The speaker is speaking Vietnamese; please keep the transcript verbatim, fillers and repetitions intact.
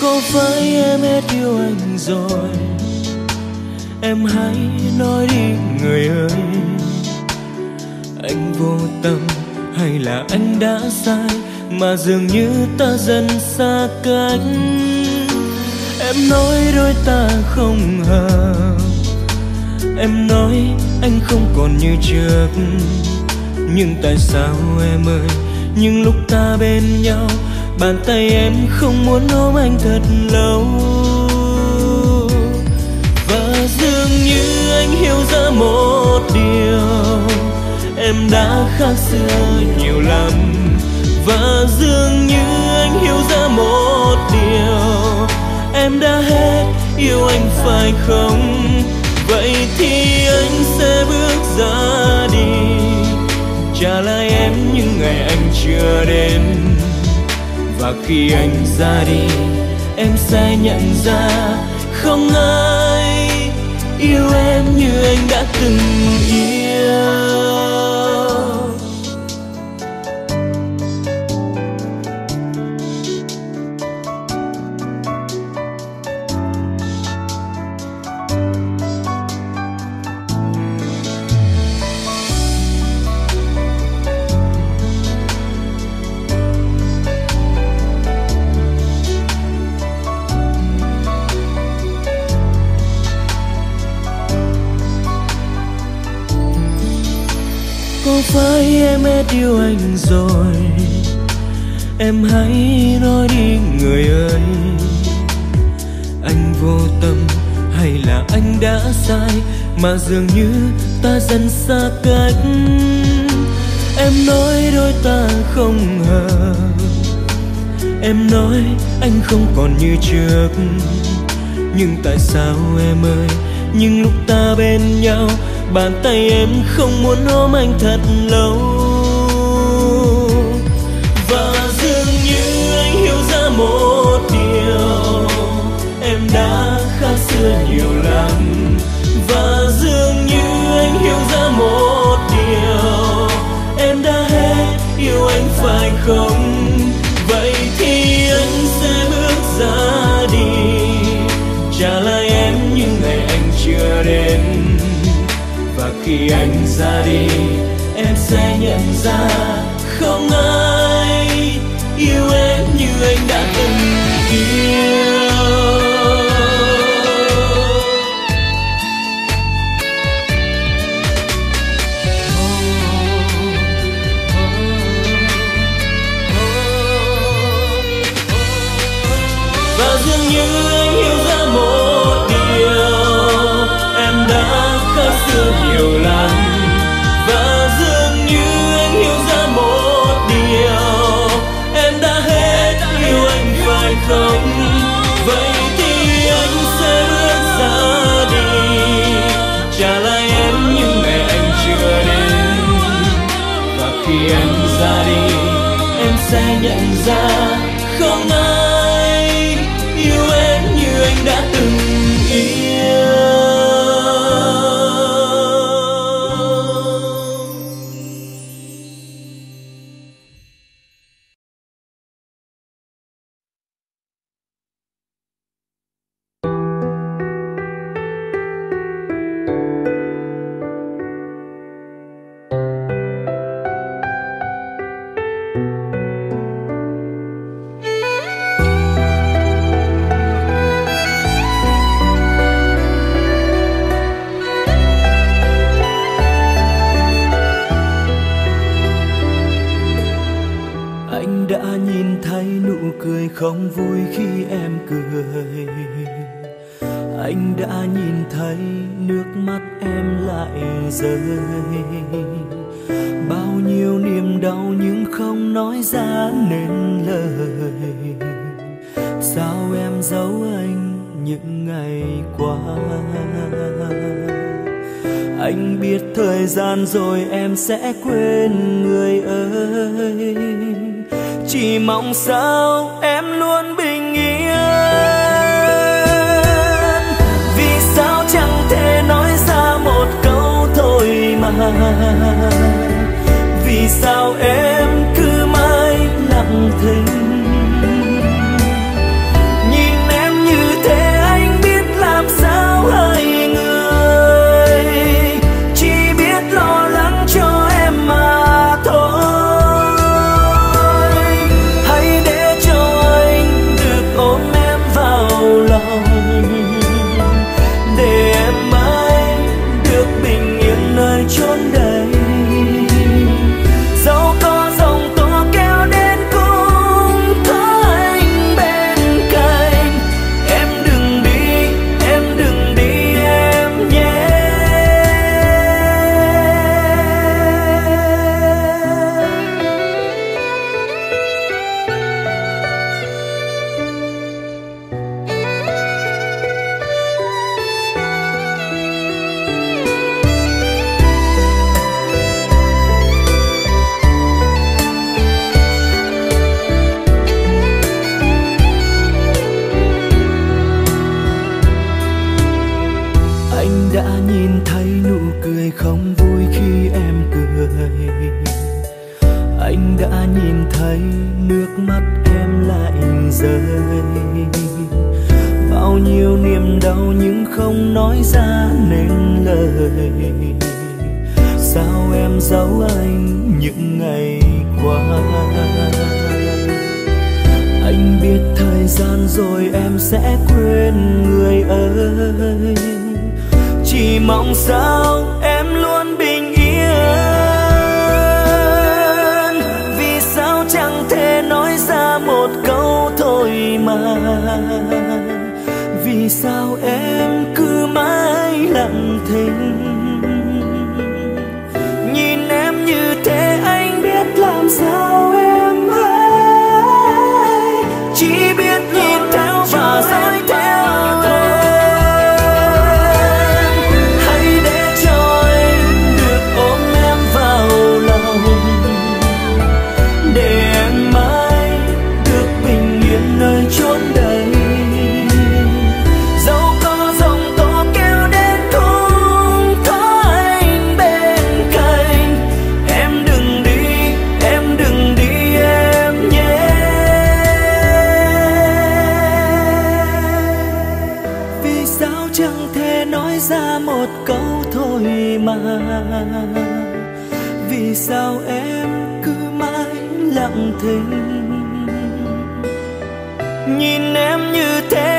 Có phải em hết yêu anh rồi? Em hãy nói đi người ơi. Anh vô tâm hay là anh đã sai mà dường như ta dần xa cách? Em nói đôi ta không hợp, em nói anh không còn như trước. Nhưng tại sao em ơi, những lúc ta bên nhau, bàn tay em không muốn ôm anh thật lâu. Và dường như anh hiểu ra một điều, em đã khác xưa nhiều lắm. Và dường như anh hiểu ra một điều, em đã hết yêu anh phải không? Vậy thì anh sẽ bước ra đi, trả lại em những ngày anh chưa đến. Và khi anh ra đi, em sẽ nhận ra không ai yêu em như anh đã từng yêu. Có phải em hết yêu anh rồi? Em hãy nói đi người ơi. Anh vô tâm hay là anh đã sai mà dường như ta dần xa cách? Em nói đôi ta không hợp, em nói anh không còn như trước. Nhưng tại sao em ơi, những lúc ta bên nhau, bàn tay em không muốn ôm anh thật lâu. Và dường như anh hiểu ra một điều, em đã khác xưa nhiều lắm. Và dường như anh hiểu ra một điều, em đã hết yêu anh phải không? Vậy thì anh sẽ bước ra đi, trả lại em những ngày anh chưa đến. Và khi anh ra đi, em sẽ nhận ra không ai yêu em như anh đã từng yêu. Và dường như anh hiểu ra một điều, em đã khác xưa nhiều lắm. Và dường như anh hiểu ra một điều, em đã hết yêu anh phải không? Vậy thì anh sẽ bước ra đi, trả lại em những ngày anh chưa đến. Và khi anh ra đi, em sẽ nhận ra không ai yêu em như anh đã từng yêu. Không vui khi em cười, anh đã nhìn thấy nước mắt em lại rơi. Bao nhiêu niềm đau nhưng không nói ra nên lời. Sao em giấu anh những ngày qua? Anh biết thời gian rồi em sẽ quên người ơi. Chỉ mong sao em luôn bình yên. Vì sao chẳng thể nói ra một câu thôi mà? Vì sao em cứ mãi lặng thinh? Nhìn rơi. Bao nhiêu niềm đau nhưng không nói ra nên lời. Sao em giấu anh những ngày qua? Anh biết thời gian rồi em sẽ quên người ơi. Chỉ mong sao em luôn bình yên. Vì sao chẳng thể nói ra một câu thôi mà? Vì sao em cứ mãi lặng thinh? Nhìn em như thế anh biết làm sao em hay. Chỉ biết nhìn theo và dõi theo em. Hãy để cho anh được ôm em vào lòng, để em mãi được bình yên nơi chốn đây. Dẫu có giông tố kéo đến cũng có anh bên cạnh. Em đừng đi, em đừng đi em nhé. Vì sao chẳng thể nói ra một câu thôi mà? Vì sao em cứ mãi lặng thinh? Nhìn em như thế